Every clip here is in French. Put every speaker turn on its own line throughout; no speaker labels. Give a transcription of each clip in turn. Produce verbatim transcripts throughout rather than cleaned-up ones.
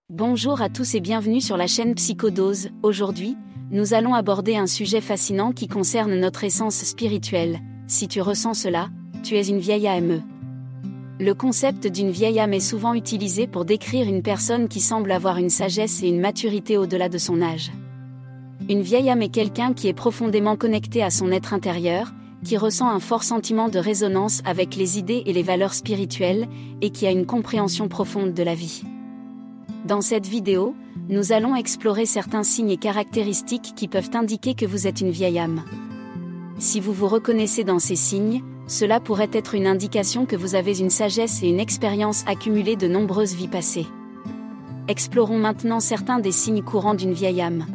Bonjour à tous et bienvenue sur la chaîne Psychodose. Aujourd'hui, nous allons aborder un sujet fascinant qui concerne notre essence spirituelle. Si tu ressens cela, tu es une vieille âme. Le concept d'une vieille âme est souvent utilisé pour décrire une personne qui semble avoir une sagesse et une maturité au-delà de son âge. Une vieille âme est quelqu'un qui est profondément connecté à son être intérieur, qui ressent un fort sentiment de résonance avec les idées et les valeurs spirituelles, et qui a une compréhension profonde de la vie. Dans cette vidéo, nous allons explorer certains signes et caractéristiques qui peuvent indiquer que vous êtes une vieille âme. Si vous vous reconnaissez dans ces signes, cela pourrait être une indication que vous avez une sagesse et une expérience accumulée de nombreuses vies passées. Explorons maintenant certains des signes courants d'une vieille âme.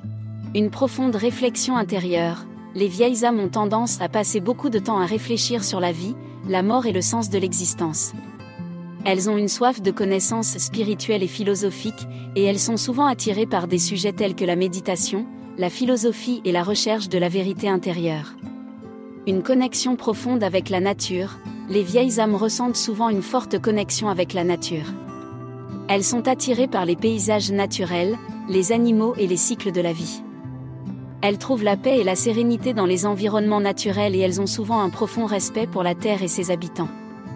Une profonde réflexion intérieure. Les vieilles âmes ont tendance à passer beaucoup de temps à réfléchir sur la vie, la mort et le sens de l'existence. Elles ont une soif de connaissances spirituelles et philosophiques, et elles sont souvent attirées par des sujets tels que la méditation, la philosophie et la recherche de la vérité intérieure. Une connexion profonde avec la nature. Les vieilles âmes ressentent souvent une forte connexion avec la nature. Elles sont attirées par les paysages naturels, les animaux et les cycles de la vie. Elles trouvent la paix et la sérénité dans les environnements naturels et elles ont souvent un profond respect pour la terre et ses habitants.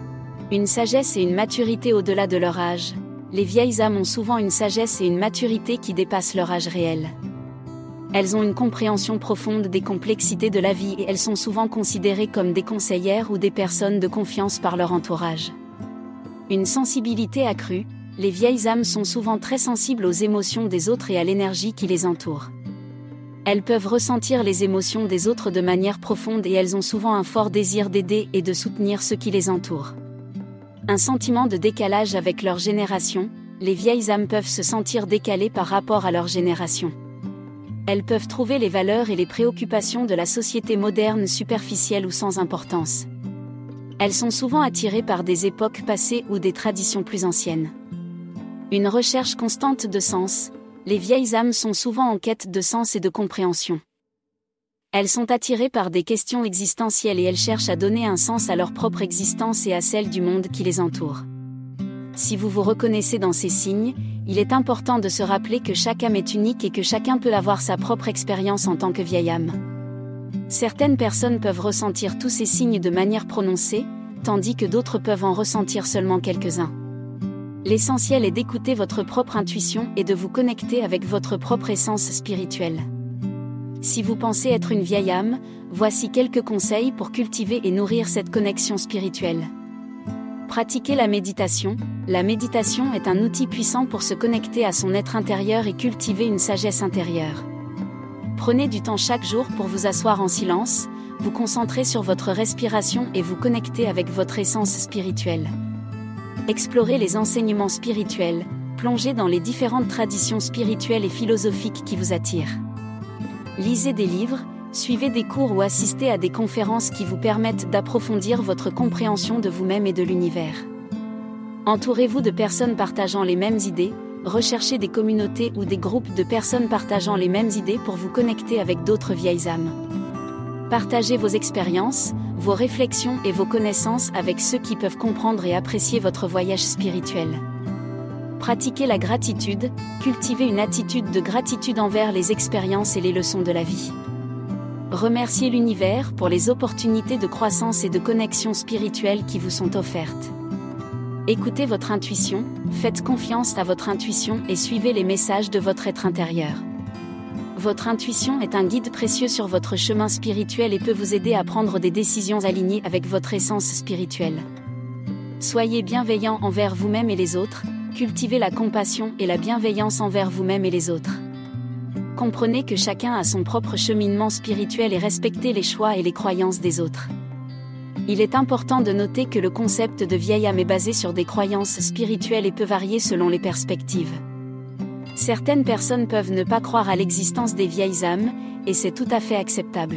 Une sagesse et une maturité au-delà de leur âge. Les vieilles âmes ont souvent une sagesse et une maturité qui dépassent leur âge réel. Elles ont une compréhension profonde des complexités de la vie et elles sont souvent considérées comme des conseillères ou des personnes de confiance par leur entourage. Une sensibilité accrue. Les vieilles âmes sont souvent très sensibles aux émotions des autres et à l'énergie qui les entoure. Elles peuvent ressentir les émotions des autres de manière profonde et elles ont souvent un fort désir d'aider et de soutenir ceux qui les entourent. Un sentiment de décalage avec leur génération. Les vieilles âmes peuvent se sentir décalées par rapport à leur génération. Elles peuvent trouver les valeurs et les préoccupations de la société moderne superficielles ou sans importance. Elles sont souvent attirées par des époques passées ou des traditions plus anciennes. Une recherche constante de sens. Les vieilles âmes sont souvent en quête de sens et de compréhension. Elles sont attirées par des questions existentielles et elles cherchent à donner un sens à leur propre existence et à celle du monde qui les entoure. Si vous vous reconnaissez dans ces signes, il est important de se rappeler que chaque âme est unique et que chacun peut avoir sa propre expérience en tant que vieille âme. Certaines personnes peuvent ressentir tous ces signes de manière prononcée, tandis que d'autres peuvent en ressentir seulement quelques-uns. L'essentiel est d'écouter votre propre intuition et de vous connecter avec votre propre essence spirituelle. Si vous pensez être une vieille âme, voici quelques conseils pour cultiver et nourrir cette connexion spirituelle. Pratiquez la méditation. La méditation est un outil puissant pour se connecter à son être intérieur et cultiver une sagesse intérieure. Prenez du temps chaque jour pour vous asseoir en silence, vous concentrer sur votre respiration et vous connecter avec votre essence spirituelle. Explorez les enseignements spirituels, plongez dans les différentes traditions spirituelles et philosophiques qui vous attirent. Lisez des livres, suivez des cours ou assistez à des conférences qui vous permettent d'approfondir votre compréhension de vous-même et de l'univers. Entourez-vous de personnes partageant les mêmes idées, recherchez des communautés ou des groupes de personnes partageant les mêmes idées pour vous connecter avec d'autres vieilles âmes. Partagez vos expériences, vos réflexions et vos connaissances avec ceux qui peuvent comprendre et apprécier votre voyage spirituel. Pratiquez la gratitude, cultivez une attitude de gratitude envers les expériences et les leçons de la vie. Remerciez l'univers pour les opportunités de croissance et de connexion spirituelle qui vous sont offertes. Écoutez votre intuition, faites confiance à votre intuition et suivez les messages de votre être intérieur. Votre intuition est un guide précieux sur votre chemin spirituel et peut vous aider à prendre des décisions alignées avec votre essence spirituelle. Soyez bienveillant envers vous-même et les autres. Cultivez la compassion et la bienveillance envers vous-même et les autres. Comprenez que chacun a son propre cheminement spirituel et respectez les choix et les croyances des autres. Il est important de noter que le concept de vieille âme est basé sur des croyances spirituelles et peut varier selon les perspectives. Certaines personnes peuvent ne pas croire à l'existence des vieilles âmes, et c'est tout à fait acceptable.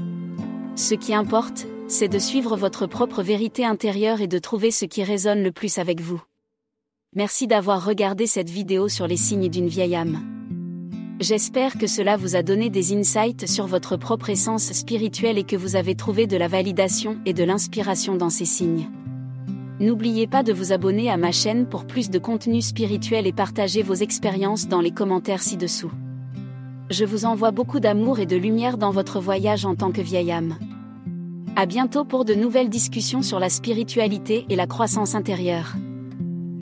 Ce qui importe, c'est de suivre votre propre vérité intérieure et de trouver ce qui résonne le plus avec vous. Merci d'avoir regardé cette vidéo sur les signes d'une vieille âme. J'espère que cela vous a donné des insights sur votre propre essence spirituelle et que vous avez trouvé de la validation et de l'inspiration dans ces signes. N'oubliez pas de vous abonner à ma chaîne pour plus de contenu spirituel et partager vos expériences dans les commentaires ci-dessous. Je vous envoie beaucoup d'amour et de lumière dans votre voyage en tant que vieille âme. À bientôt pour de nouvelles discussions sur la spiritualité et la croissance intérieure.